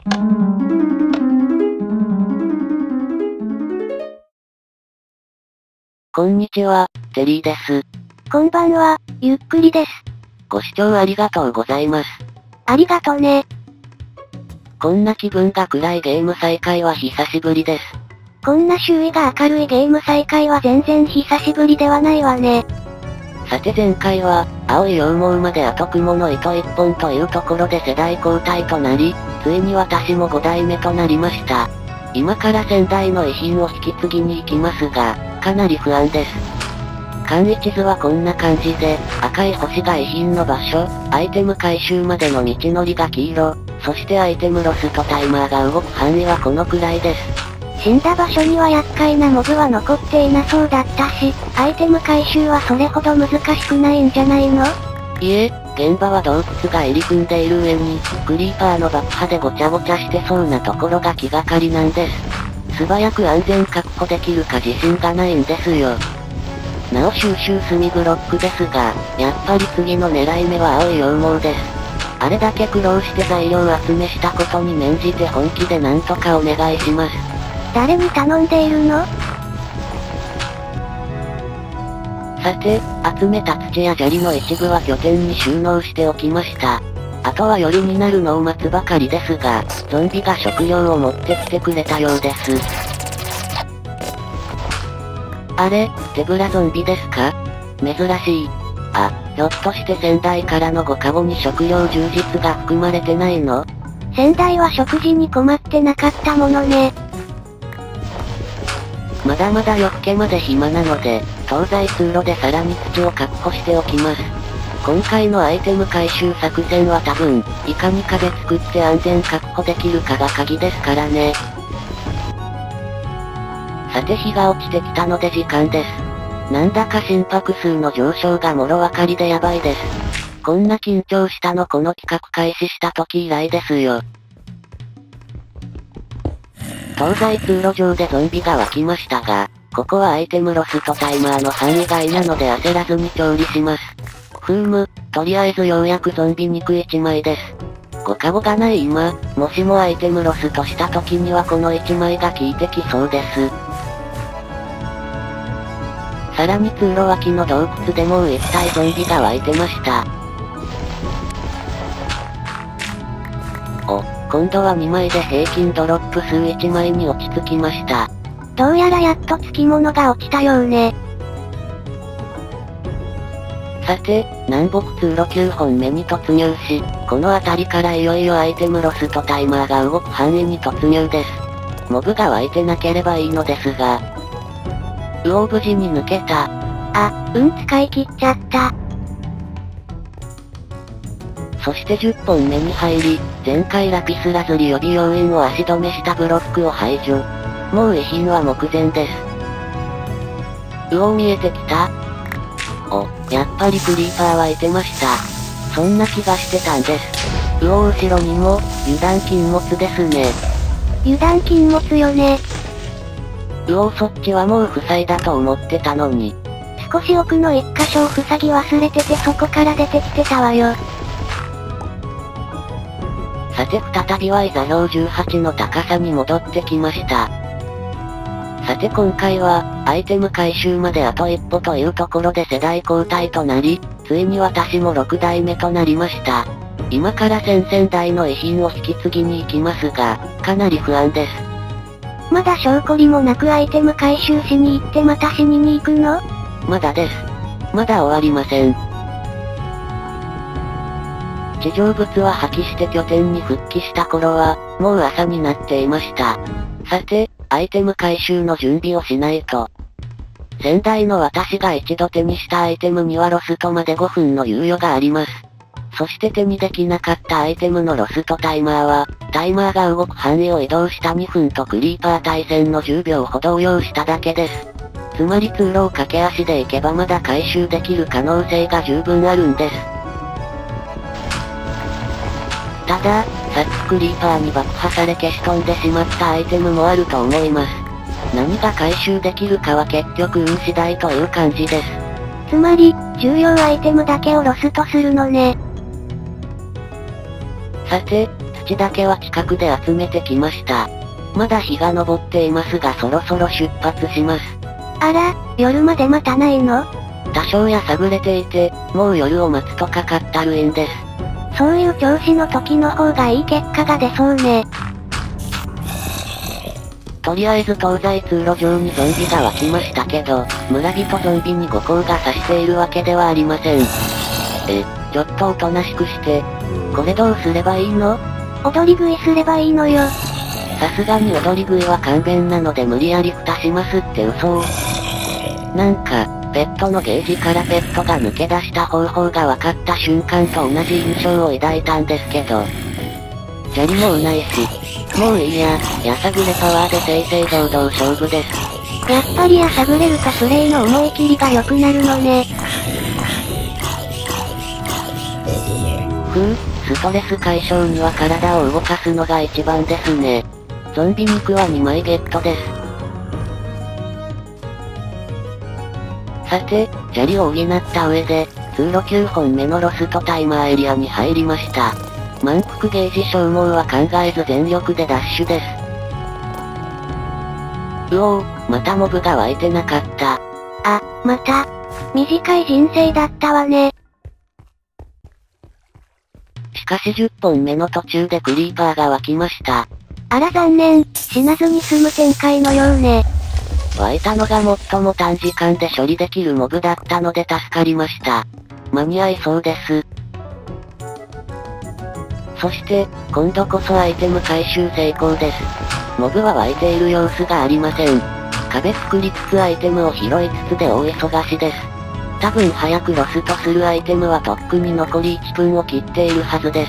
こんにちは、テリーです。 こんばんは、ゆっくりです。 ご視聴ありがとうございます。 ありがとね。 こんな気分が暗いゲーム再開は久しぶりです。 こんな周囲が明るいゲーム再開は全然久しぶりではないわね。 さて前回は、青い羊毛まであと雲の糸一本というところで世代交代となり、ついに私も5代目となりました。今から先代の遺品を引き継ぎに行きますが、かなり不安です。簡易地図はこんな感じで、赤い星が遺品の場所、アイテム回収までの道のりが黄色、そしてアイテムロスとタイマーが動く範囲はこのくらいです。 死んだ場所には厄介なモブは残っていなそうだったし、アイテム回収はそれほど難しくないんじゃないの？ いえ、現場は洞窟が入り組んでいる上に、クリーパーの爆破でごちゃごちゃしてそうなところが気がかりなんです。素早く安全確保できるか自信がないんですよ。なお収集墨ブロックですが、やっぱり次の狙い目は青い羊毛です。あれだけ苦労して材料集めしたことに免じて本気でなんとかお願いします。 誰に頼んでいるの？ さて、集めた土や砂利の一部は拠点に収納しておきました。あとは夜になるのを待つばかりですが、ゾンビが食料を持ってきてくれたようです。あれ、手ぶらゾンビですか？珍しい。あ、ひょっとして先代からのご加護に食料充実が含まれてないの？ 先代は食事に困ってなかったものね。 まだまだ夜更けまで暇なので、東西通路でさらに土を確保しておきます。今回のアイテム回収作戦は多分、いかに壁作って安全確保できるかが鍵ですからね。さて日が落ちてきたので時間です。なんだか心拍数の上昇がもろわかりでやばいです。こんな緊張したのこの企画開始した時以来ですよ。東西通路上でゾンビが湧きましたが、ここはアイテムロスとタイマーの範囲外なので焦らずに調理します。とりあえずようやくゾンビ肉1枚です。ご加護がない今、もしもアイテムロスとした時にはこの1枚が効いてきそうです。さらに通路脇の洞窟でもう1体ゾンビが湧いてました。今度は2枚で平均ドロップ数1枚に落ち着きました。 どうやらやっと付き物が落ちたようね。 さて、南北通路9本目に突入し、この辺りからいよいよアイテムロスとタイマーが動く範囲に突入です。モブが湧いてなければいいのですが、無事に抜けた。 使い切っちゃった。 そして10本目に入り、前回ラピスラズリ予備要員を足止めしたブロックを排除。もう遺品は目前です。見えてきた？やっぱりクリーパーはいてました。そんな気がしてたんです。後ろにも、油断禁物ですね。 油断禁物よね。 そっちはもう塞いだと思ってたのに。 少し奥の一箇所を塞ぎ忘れててそこから出てきてたわよ。 さて再びは座標18の高さに戻ってきました。さて今回は、アイテム回収まであと一歩というところで世代交代となり、ついに私も6代目となりました。今から先々代の遺品を引き継ぎに行きますが、かなり不安です。 まだ証拠りもなくアイテム回収しに行ってまた死にに行くの？ まだです。まだ終わりません。地上物は破棄して拠点に復帰した頃は、もう朝になっていました。さて、アイテム回収の準備をしないと。先代の私が一度手にしたアイテムにはロストまで5分の猶予があります。そして手にできなかったアイテムのロストタイマーは、タイマーが動く範囲を移動した2分とクリーパー対戦の10秒ほどを要しただけです。つまり通路を駆け足で行けばまだ回収できる可能性が十分あるんです。ただ、さっきクリーパーに爆破され消し飛んでしまったアイテムもあると思います。何が回収できるかは結局運次第という感じです。 つまり、重要アイテムだけをロストするのね。 さて、 土だけは近くで集めてきました。まだ日が昇っていますがそろそろ出発します。 あら、夜まで待たないの？ 多少やさぐれていて、もう夜を待つとかかったるいんです。 そういう調子の時の方がいい結果が出そうね。 とりあえず東西通路上にゾンビが湧きましたけど、村人ゾンビに後光が差しているわけではありません。ちょっとおとなしくして。これどうすればいいの？ 踊り食いすればいいのよ。 さすがに踊り食いは勘弁なので無理やり蓋しますって嘘を。なんか、ペットのゲージからペットが抜け出した方法が分かった瞬間と同じ印象を抱いたんですけど。砂利もうないし。もういいや、やさぐれパワーで正々堂々勝負です。 やっぱりやさぐれるとプレイの思い切りが良くなるのね。 ストレス解消には体を動かすのが一番ですね。ゾンビ肉は2枚ゲットです。さて、砂利を補った上で、通路9本目のロストタイマーエリアに入りました。満腹ゲージ消耗は考えず全力でダッシュです。またモブが湧いてなかった。 あ、また。短い人生だったわね。 しかし10本目の途中でクリーパーが湧きました。 あら残念、死なずに済む展開のようね。 湧いたのが最も短時間で処理できるモブだったので助かりました。間に合いそうです。そして、今度こそアイテム回収成功です。モブは湧いている様子がありません。壁作りつつアイテムを拾いつつで大忙しです。多分早くロストするアイテムはとっくに残り1分を切っているはずです。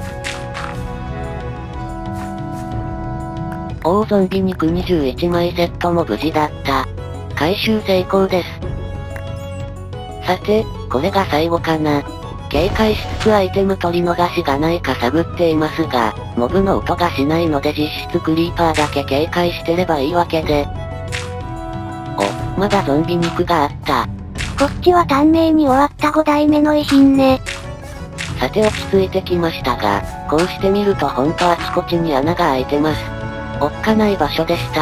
ゾンビ肉21枚セットも無事だった。回収成功です。さて、これが最後かな。警戒しつつアイテム取り逃しがないか探っていますが、モブの音がしないので実質クリーパーだけ警戒してればいいわけで。まだゾンビ肉があった。 こっちは短命に終わった5代目の遺品ね。 さて落ち着いてきましたが、こうしてみるとほんとあちこちに穴が開いてます。おっかない場所でした。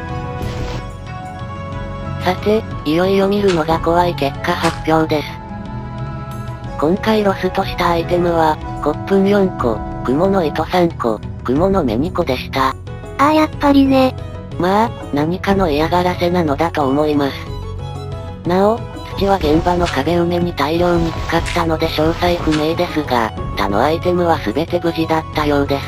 さて、いよいよ見るのが怖い結果発表です。今回ロストしたアイテムは、コップン4個、クモの糸3個、クモの目2個でした。 やっぱりね。 まあ、何かの嫌がらせなのだと思います。なお、土は現場の壁埋めに大量に使ったので詳細不明ですが、他のアイテムは全て無事だったようです。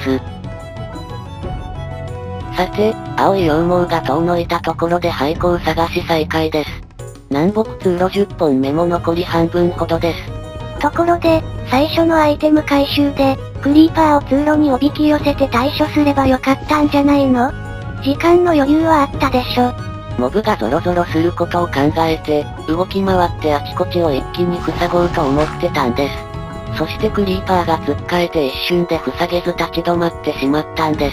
さて、青い羊毛が遠のいたところで廃校探し再開です。南北通路10本目も残り半分ほどです。 ところで、最初のアイテム回収で、クリーパーを通路におびき寄せて対処すればよかったんじゃないの？時間の余裕はあったでしょ。 モブがゾロゾロすることを考えて、動き回ってあちこちを一気に塞ごうと思ってたんです。そしてクリーパーがつっかえて一瞬で塞げず立ち止まってしまったんです。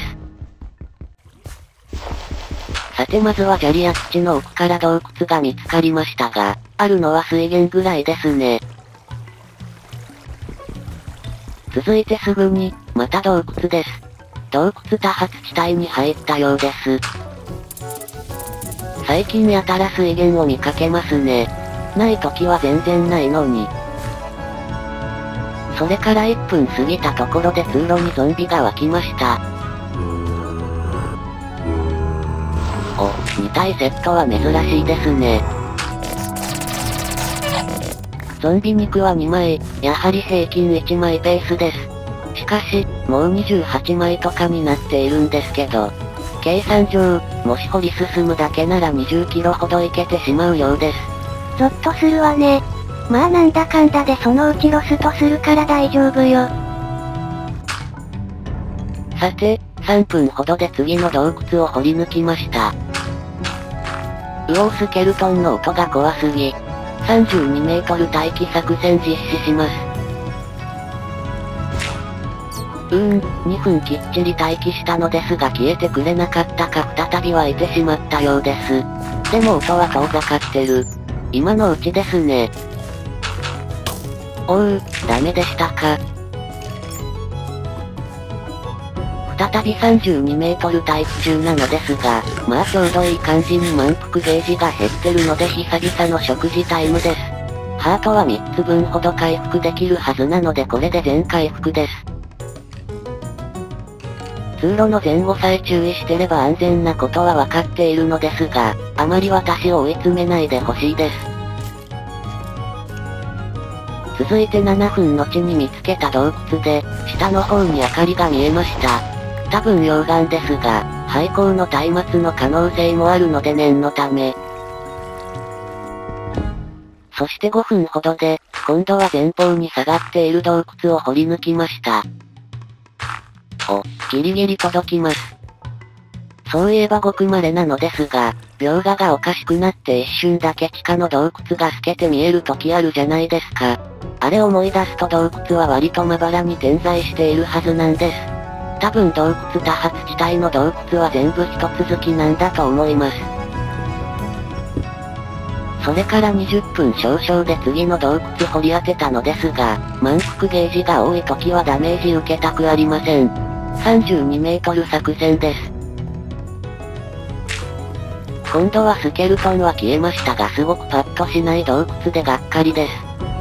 さてまずは砂利や土の奥から洞窟が見つかりましたが、あるのは水源ぐらいですね。続いてすぐに、また洞窟です。洞窟多発地帯に入ったようです。最近やたら水源を見かけますね。ない時は全然ないのに。それから1分過ぎたところで通路にゾンビが湧きました。2体セットは珍しいですね。ゾンビ肉は2枚、やはり平均1枚ペースです。しかし、もう28枚とかになっているんですけど、計算上、もし掘り進むだけなら20キロほど行けてしまうようです。 ゾッとするわね。まあなんだかんだでそのうちロストするから大丈夫よ。 さて、3分ほどで次の洞窟を掘り抜きました。スケルトンの音が怖すぎ。32メートル待機作戦実施します。2分きっちり待機したのですが消えてくれなかったか再び湧いてしまったようです。でも音は遠ざかってる。今のうちですね。ダメでしたか。 再び32メートルタイプ中なのですが、まあちょうどいい感じに満腹ゲージが減ってるので久々の食事タイムです。ハートは3つ分ほど回復できるはずなのでこれで全回復です。通路の前後さえ注意してれば安全なことは分かっているのですが、あまり私を追い詰めないでほしいです。続いて7分後に見つけた洞窟で、下の方に明かりが見えました。多分溶岩ですが、廃坑の松明の可能性もあるので念のため。そして5分ほどで、今度は前方に下がっている洞窟を掘り抜きました。お、ギリギリ届きます。そういえばごく稀なのですが、描画がおかしくなって一瞬だけ地下の洞窟が透けて見える時あるじゃないですか。あれ思い出すと洞窟は割とまばらに点在しているはずなんです。多分洞窟多発地帯の洞窟は全部一続きなんだと思います。それから20分少々で次の洞窟掘り当てたのですが、満腹ゲージが多い時はダメージ受けたくありません。32メートル作戦です。今度はスケルトンは消えましたがすごくパッとしない洞窟でがっかりです。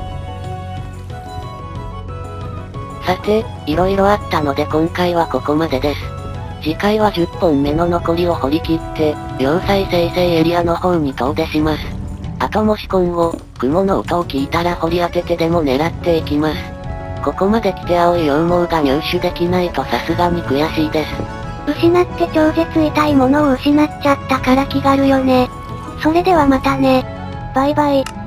さて、色々あったので今回はここまでです。次回は10本目の残りを掘り切って、要塞生成エリアの方に遠出します。あともし今後、雲の音を聞いたら掘り当ててでも狙っていきます。ここまで来て青い羊毛が入手できないとさすがに悔しいです。 失って超絶痛いものを失っちゃったから気軽よね。それではまたね。バイバイ。